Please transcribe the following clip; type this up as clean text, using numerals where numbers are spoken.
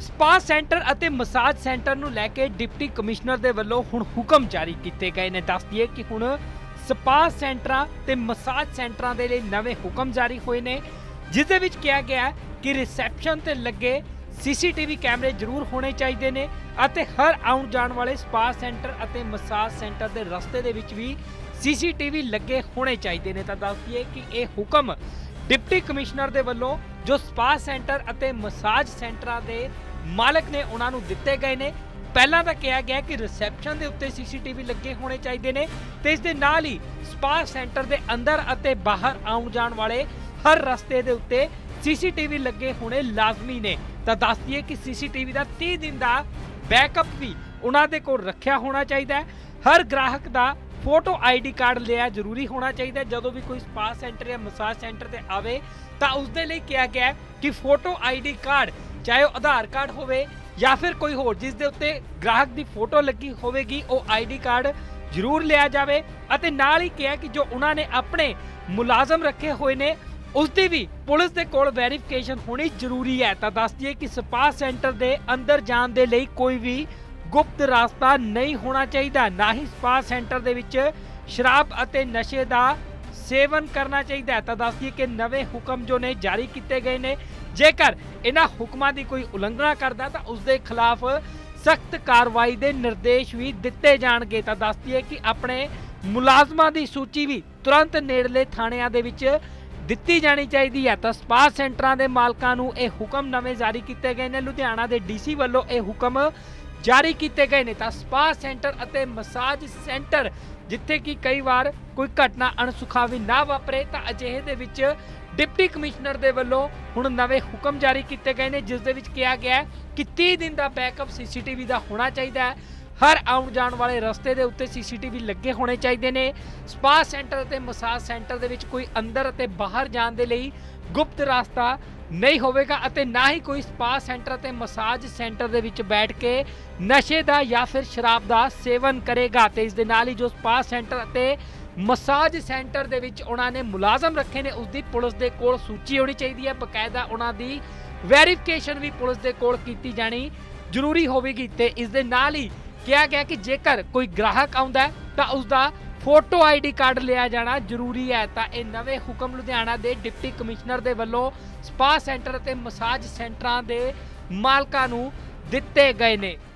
Spa centre ਅਤੇ massage centre ਨੂੰ ਲੈ ਕੇ ਡਿਪਟੀ ਕਮਿਸ਼ਨਰ ਦੇ ਵੱਲੋਂ ਹੁਣ ਹੁਕਮ ਜਾਰੀ ਕੀਤੇ ਗਏ ਨੇ। ਦੱਸ ਦਈਏ ਕਿ ਹੁਣ ਸਪਾ ਸੈਂਟਰਾਂ ਤੇ ਮਸਾਜ ਸੈਂਟਰਾਂ ਦੇ ਲਈ ਨਵੇਂ ਹੁਕਮ ਜਾਰੀ ਹੋਏ ਨੇ, ਜਿਸ ਦੇ ਵਿੱਚ ਕਿਹਾ ਗਿਆ ਕਿ ਰਿਸੈਪਸ਼ਨ ਤੇ ਲੱਗੇ ਸੀਸੀਟੀਵੀ ਕੈਮਰੇ ਜ਼ਰੂਰ ਹੋਣੇ ਚਾਹੀਦੇ ਨੇ ਅਤੇ ਹਰ ਆਉਣ ਜਾਣ ਵਾਲੇ ਸਪਾ ਸੈਂਟਰ ਅਤੇ ਮਸਾਜ ਸੈਂਟਰ ਦੇ ਰਸਤੇ ਦੇ ਵਿੱਚ ਵੀ ਸੀਸੀਟੀਵੀ ਲੱਗੇ ਹੋਣੇ ਚਾਹੀਦੇ ਨੇ। ਤਾਂ ਦੱਸ ਦਈਏ ਕਿ ਇਹ ਹੁਕਮ ਡਿਪਟੀ ਕਮਿਸ਼ਨਰ ਦੇ ਵੱਲੋਂ ਜੋ ਸਪਾ ਸੈਂਟਰ ਅਤੇ ਮਸਾਜ ਸੈਂਟਰਾਂ ਦੇ ਮਾਲਕ ਨੇ ਉਹਨਾਂ ਨੂੰ ਦਿੱਤੇ ਗਏ ਨੇ। ਪਹਿਲਾਂ ਤਾਂ ਕਿਹਾ ਗਿਆ ਕਿ ਰਿਸੈਪਸ਼ਨ ਦੇ ਉੱਤੇ ਸੀਸੀਟੀਵੀ ਲੱਗੇ ਹੋਣੇ ਚਾਹੀਦੇ ਨੇ ਤੇ ਇਸ ਦੇ ਨਾਲ ਹੀ ਸਪਾ ਸੈਂਟਰ ਦੇ ਅੰਦਰ ਅਤੇ ਬਾਹਰ ਆਉਣ ਜਾਣ ਵਾਲੇ ਹਰ ਰਸਤੇ ਦੇ ਉੱਤੇ ਸੀਸੀਟੀਵੀ ਲੱਗੇ ਹੋਣੇ ਲਾਜ਼ਮੀ ਨੇ। ਤਾਂ ਦੱਸ ਦਈਏ ਕਿ ਸੀਸੀਟੀਵੀ ਦਾ 30 ਦਿਨ ਦਾ ਬੈਕਅਪ ਵੀ ਉਹਨਾਂ ਦੇ ਕੋਲ ਰੱਖਿਆ ਹੋਣਾ ਚਾਹੀਦਾ ਹੈ। ਹਰ ਗ੍ਰਾਹਕ ਦਾ ਫੋਟੋ ਆਈਡੀ ਕਾਰਡ ਲਿਆ ਜ਼ਰੂਰੀ ਹੋਣਾ ਚਾਹੀਦਾ। ਜਦੋਂ ਵੀ ਕੋਈ ਸਪਾ ਸੈਂਟਰ ਜਾਂ ਮਸਾਜ ਸੈਂਟਰ ਤੇ ਆਵੇ ਤਾਂ ਉਸ ਦੇ ਲਈ ਕਿਹਾ ਗਿਆ ਕਿ ਫੋਟੋ ਆਈਡੀ ਕਾਰਡ, ਚਾਹੇ ਉਹ ਆਧਾਰ ਕਾਰਡ ਹੋਵੇ ਜਾਂ ਫਿਰ ਕੋਈ ਹੋਰ ਜਿਸ ਦੇ ਉੱਤੇ ਗ੍ਰਾਹਕ ਦੀ ਫੋਟੋ ਲੱਗੀ ਹੋਵੇਗੀ, ਉਹ ਆਈਡੀ ਕਾਰਡ ਜ਼ਰੂਰ ਲਿਆ ਜਾਵੇ। ਅਤੇ ਨਾਲ ਹੀ ਕਿਹਾ ਕਿ ਜੋ ਉਹਨਾਂ ਨੇ ਆਪਣੇ ਮੁਲਾਜ਼ਮ ਰੱਖੇ ਹੋਏ ਨੇ ਉਸ ਦੀ ਵੀ ਪੁਲਿਸ ਦੇ ਕੋਲ ਵੈਰੀਫਿਕੇਸ਼ਨ ਹੋਣੀ ਜ਼ਰੂਰੀ ਹੈ। ਤਾਂ ਦੱਸ ਦਈਏ ਕਿ ਸਪਾ ਸੈਂਟਰ ਦੇ ਅੰਦਰ ਜਾਣ ਦੇ ਲਈ ਕੋਈ ਵੀ ਗੁਪਤ ਰਾਸਤਾ ਨਹੀਂ ਹੋਣਾ ਚਾਹੀਦਾ, ਨਾ ਹੀ ਸਪਾ ਸੈਂਟਰ ਦੇ ਵਿੱਚ ਸ਼ਰਾਬ ਅਤੇ ਨਸ਼ੇ ਦਾ ਸੇਵਨ ਕਰਨਾ ਚਾਹੀਦਾ ਹੈ। ਤਾਂ ਦੱਸ ਦਈਏ ਕਿ ਨਵੇਂ ਹੁਕਮ ਜੋ ਨੇ ਜਾਰੀ ਕੀਤੇ ਗਏ ਨੇ, ਜੇਕਰ ਇਹਨਾਂ ਹੁਕਮਾਂ ਦੀ ਕੋਈ ਉਲੰਘਣਾ ਕਰਦਾ ਤਾਂ ਉਸ ਦੇ ਖਿਲਾਫ ਸਖਤ ਕਾਰਵਾਈ ਦੇ ਨਿਰਦੇਸ਼ ਵੀ ਦਿੱਤੇ ਜਾਣਗੇ। ਤਾਂ ਦੱਸ ਦਈਏ ਕਿ ਆਪਣੇ ਮੁਲਾਜ਼ਮਾਂ ਦੀ ਸੂਚੀ ਵੀ ਤੁਰੰਤ ਨੇੜਲੇ ਥਾਣਿਆਂ ਦੇ ਵਿੱਚ ਦਿੱਤੀ ਜਾਣੀ ਚਾਹੀਦੀ ਹੈ। ਤਾਂ ਸਪਾ ਸੈਂਟਰਾਂ ਦੇ ਮਾਲਕਾਂ ਨੂੰ ਇਹ ਹੁਕਮ ਨਵੇਂ ਜਾਰੀ ਕੀਤੇ ਗਏ ਨੇ। ਲੁਧਿਆਣਾ ਦੇ ਡੀਸੀ ਵੱਲੋਂ ਇਹ ਹੁਕਮ ਜਾਰੀ ਕੀਤੇ ਗਏ ਨੇ। ਤਾਂ ਸਪਾ ਸੈਂਟਰ ਅਤੇ ਮਸਾਜ ਸੈਂਟਰ ਜਿੱਥੇ ਕਿ ਕਈ ਵਾਰ ਕੋਈ ਘਟਨਾ ਅਣਸੁਖਾਵੀ ਨਾ ਵਾਪਰੇ, ਤਾਂ ਅਜਿਹੇ ਦੇ ਵਿੱਚ ਡਿਪਟੀ ਕਮਿਸ਼ਨਰ ਦੇ ਵੱਲੋਂ ਹੁਣ ਨਵੇਂ ਹੁਕਮ ਜਾਰੀ ਕੀਤੇ ਗਏ ਨੇ, ਜਿਸ ਦੇ ਵਿੱਚ ਕਿਹਾ ਗਿਆ ਕਿ 30 ਦਿਨ ਦਾ ਬੈਕਅਪ ਸੀਸੀਟੀਵੀ ਦਾ ਹੋਣਾ ਚਾਹੀਦਾ ਹੈ। ਹਰ ਆਉਣ ਜਾਣ ਵਾਲੇ ਰਸਤੇ ਦੇ ਉੱਤੇ ਸੀਸੀਟੀਵੀ ਲੱਗੇ ਹੋਣੇ ਚਾਹੀਦੇ ਨੇ। ਸਪਾ ਸੈਂਟਰ ਅਤੇ ਮਸਾਜ ਸੈਂਟਰ ਦੇ ਵਿੱਚ ਕੋਈ ਅੰਦਰ ਅਤੇ ਬਾਹਰ ਜਾਣ ਦੇ ਲਈ ਗੁਪਤ ਰਸਤਾ ਨਹੀਂ ਹੋਵੇਗਾ ਅਤੇ ਨਾ ਹੀ ਕੋਈ ਸਪਾ ਸੈਂਟਰ ਅਤੇ ਮਸਾਜ ਸੈਂਟਰ ਦੇ ਵਿੱਚ ਬੈਠ ਕੇ ਨਸ਼ੇ ਦਾ ਜਾਂ ਫਿਰ ਸ਼ਰਾਬ ਦਾ ਸੇਵਨ ਕਰੇਗਾ। ਤੇ ਇਸ ਦੇ ਨਾਲ ਹੀ ਜੋ ਸਪਾ ਸੈਂਟਰ ਅਤੇ ਮਸਾਜ ਸੈਂਟਰ ਦੇ ਵਿੱਚ ਉਹਨਾਂ ਨੇ ਮੁਲਾਜ਼ਮ ਰੱਖੇ ਨੇ ਉਸ ਦੀ ਪੁਲਿਸ ਦੇ ਕੋਲ ਸੂਚੀ ਹੋਣੀ ਚਾਹੀਦੀ ਹੈ। ਬਕਾਇਦਾ ਉਹਨਾਂ ਦੀ ਵੈਰੀਫਿਕੇਸ਼ਨ ਵੀ ਪੁਲਿਸ ਦੇ ਕੋਲ ਕੀਤੀ ਜਾਣੀ ਜ਼ਰੂਰੀ ਹੋਵੇਗੀ। ਤੇ ਇਸ ਦੇ ਨਾਲ ਹੀ ਕਿਹਾ ਗਿਆ ਕਿ ਜੇਕਰ ਕੋਈ ਗ੍ਰਾਹਕ ਆਉਂਦਾ ਤਾਂ ਉਸ ਦਾ ਫੋਟੋ ਆਈਡੀ ਕਾਰਡ ਲਿਆ ਜਾਣਾ ਜ਼ਰੂਰੀ ਹੈ। ਤਾਂ ਇਹ ਨਵੇਂ ਹੁਕਮ ਲੁਧਿਆਣਾ ਦੇ ਡਿਪਟੀ ਕਮਿਸ਼ਨਰ ਦੇ ਵੱਲੋਂ ਸਪਾ ਸੈਂਟਰ ਅਤੇ ਮਸਾਜ ਸੈਂਟਰਾਂ ਦੇ ਮਾਲਕਾਂ ਨੂੰ ਦਿੱਤੇ ਗਏ ਨੇ।